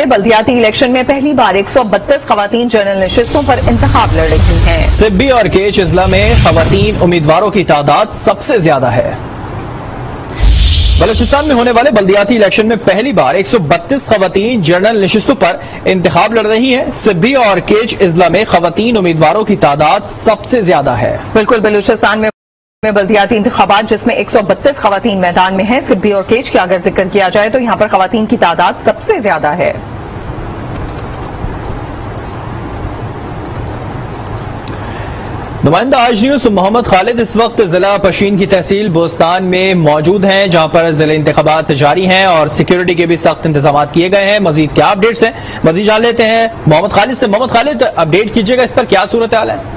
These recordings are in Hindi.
बल्दियाती इलेक्शन में पहली बार 132 खवातीन जनरल नशिस्तों पर इंतखाब लड़ रही हैं। सिब्बी और केच अजला में खवातीन उम्मीदवारों की तादाद सबसे ज्यादा है। बलूचिस्तान में होने वाले बल्दियाती इलेक्शन में पहली बार 132 खवातीन जनरल नशिस्तों पर इंतखाब लड़ रही हैं। सिब्बी और केच अजला में खवातीन उम्मीदवारों की तादाद सबसे ज्यादा है। बिल्कुल, बलूचिस्तान में बल्दियाती इंतखाबात जिसमें 132 खवातीन मैदान में हैं। सिब्बी और केच का अगर जिक्र किया जाए तो यहां पर खवातीन की तादाद सबसे ज्यादा है। नुमाइंदा आज न्यूज मोहम्मद खालिद इस वक्त जिला पशीन की तहसील बोस्तान में मौजूद हैं, जहां पर जिले इंतखाबात जारी हैं और सिक्योरिटी के भी सख्त इंतजाम किए गए हैं। मजीद क्या अपडेट्स हैं, मजीद जान लेते हैं मोहम्मद खालिद से। मोहम्मद खालिद, अपडेट कीजिएगा, इस पर क्या सूरत हाल है?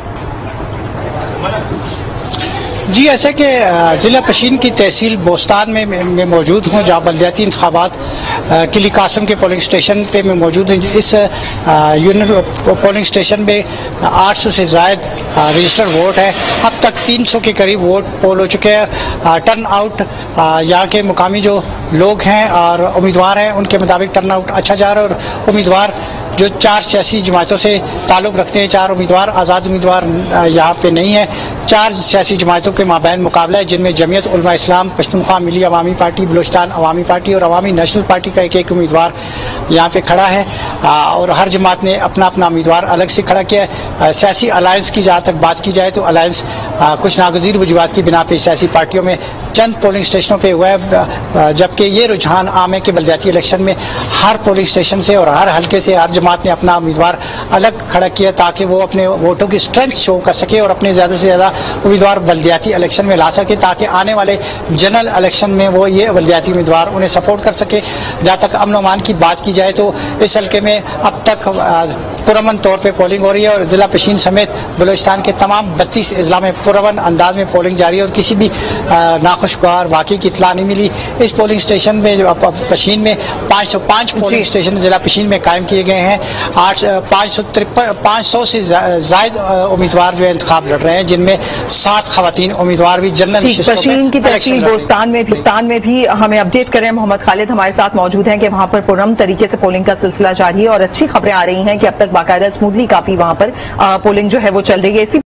जी, ऐसे कि जिला पशीन की तहसील बोस्तान में मौजूद हूँ, जहाँ बल्दियाती इंतखाबात किली कासम के पोलिंग स्टेशन पे मैं मौजूद हूँ। इस यूनियन पोलिंग स्टेशन में 800 से ज़ायद रजिस्टर्ड वोट है। अब तक 300 के करीब वोट पोल हो चुके हैं। टर्न आउट यहाँ के मुकामी जो लोग हैं और उम्मीदवार हैं उनके मुताबिक टर्न आउट अच्छा जा रहा है और उम्मीदवार जो 4 सियासी जमातों से ताल्लुक़ रखते हैं, 4 उम्मीदवार आज़ाद उम्मीदवार यहाँ पे नहीं है। 4 सियासी जमातों के माबैन मुकाबला है, जिनमें जमीयत उलमा इस्लाम, पश्तूनख्वा मिली अवामी पार्टी, बलूचिस्तान अवामी पार्टी और अवामी नेशनल पार्टी का एक उम्मीदवार यहाँ पे खड़ा है और हर जमात ने अपना अपना उम्मीदवार अलग से खड़ा किया है। सियासी अलायंस की जहाँ तक बात की जाए तो अलायंस कुछ नागज़ीर वजूहात की बिना पे सियासी पार्टियों में चंद पोलिंग स्टेशनों पर हुआ है, जबकि ये रुझान आम है कि बल्दियाती इलेक्शन में हर पोलिंग स्टेशन से और हर हल्के से हर जमात ने अपना उम्मीदवार अलग खड़ा किया ताकि वो अपने वोटों की स्ट्रेंथ शो कर सके और अपने ज़्यादा से ज़्यादा उम्मीदवार बल्दियाती इलेक्शन में ला सके, ताकि आने वाले जनरल इलेक्शन में वो ये बल्दियाती उम्मीदवार उन्हें सपोर्ट कर सके। जहाँ तक अमन अमान की बात की जाए तो इस हल्के में अब तक पुरअमन तौर पे पोलिंग हो रही है और ज़िला पशीन समेत बलूचिस्तान के तमाम 32 अजला में पुरअमन अंदाज में पोलिंग जारी है और किसी भी नाखुशगवार वाक़ई की इत्तला नहीं मिली। इस पोलिंग स्टेशन में पशीन में 505 पोलिंग स्टेशन ज़िला पशीन में कायम किए गए हैं। 500 से ज़ायद उम्मीदवार जो है इंतखाब लड़ रहे हैं, जिनमें 7 खवातीन उम्मीदवार भी जनरल पशीन की तहसील बोस्तान में भी हमें अपडेट करें। मोहम्मद खालिद हमारे साथ मौजूद हैं कि वहां पर पुरअमन तरीके से पोलिंग का सिलसिला जारी है और अच्छी खबरें आ रही हैं कि अब तक बाकायदा स्मूथली काफी वहां पर पोलिंग जो है वो चल रही है। इसी